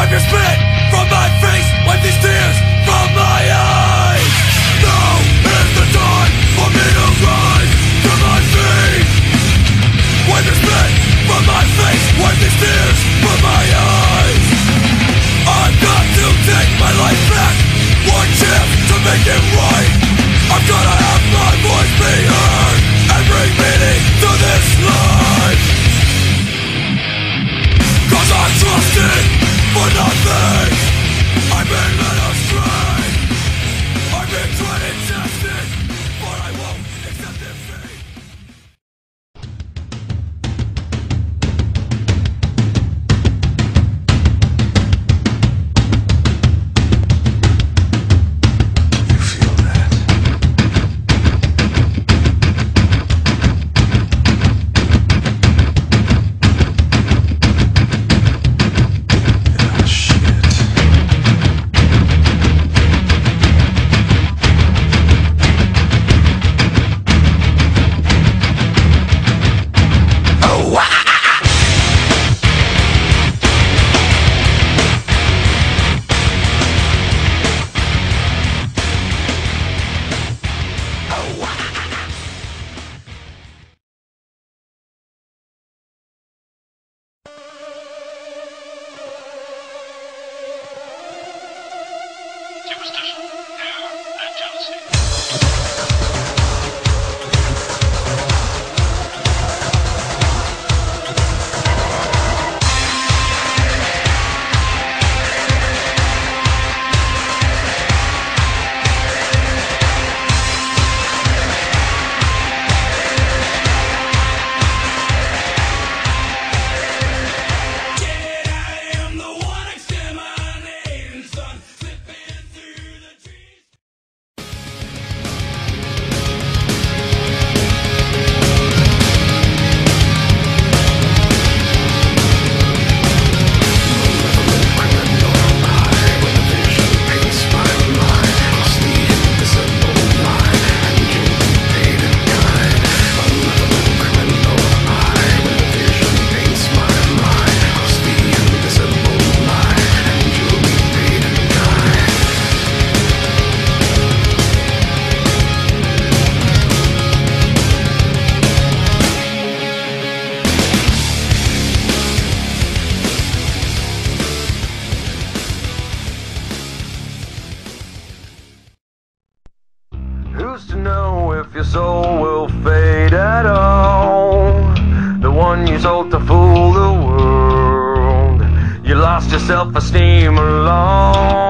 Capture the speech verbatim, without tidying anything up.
Wipe your spit from my face, wipe these tears from my eyes. Now is the time for me to rise to my feet. Wipe your spit from my face, wipe these tears from my eyes. I've got to take my life back, one chance to make it right. I've gotta have my voice be heard and bring meaning to this life. Cause I trusted for nothing, I've been led astray. I've been tried and tested, but I won't accept defeat. Who's to know if your soul will fade at all? The one you sold to fool the world. You lost your self-esteem alone.